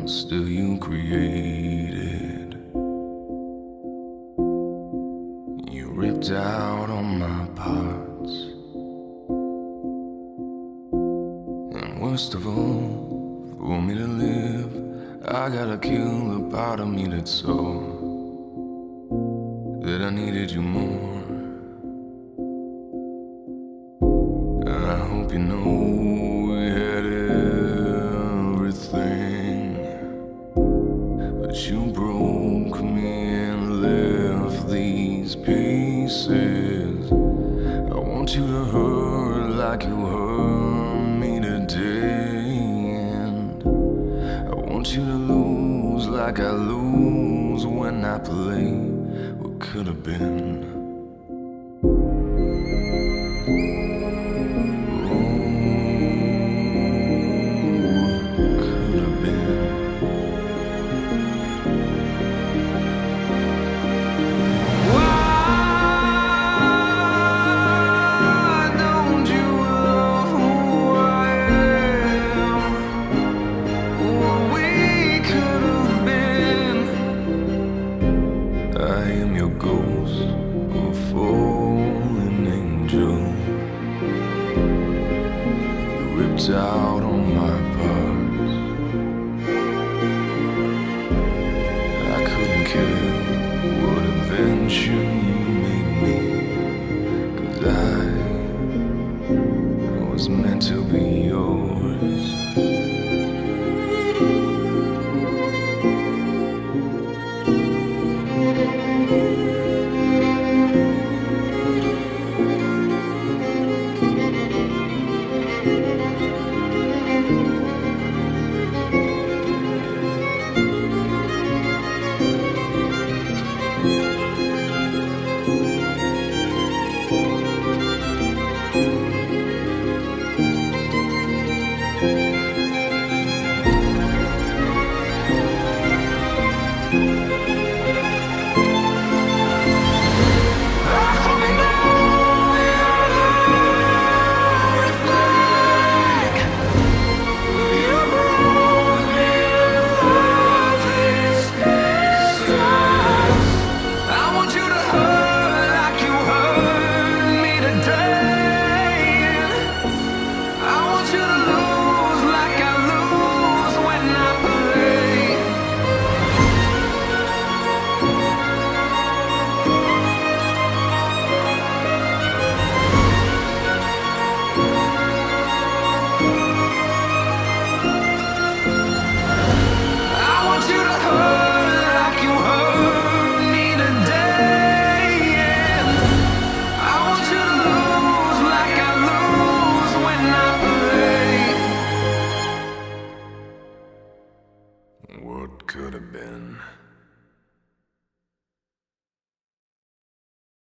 monster you created. You ripped out all my parts, and worst of all, for me to live, I gotta kill the part of me that saw that I needed you more. I hope you know we had everything, but you broke me and left these pieces. I want you to hurt like you hurt me today, and I want you to lose like I lose when I play what could have been. I am your ghost, a fallen angel. You ripped out all my parts. I couldn't care what invention you made me, 'cause I was meant to be yours. What could have been?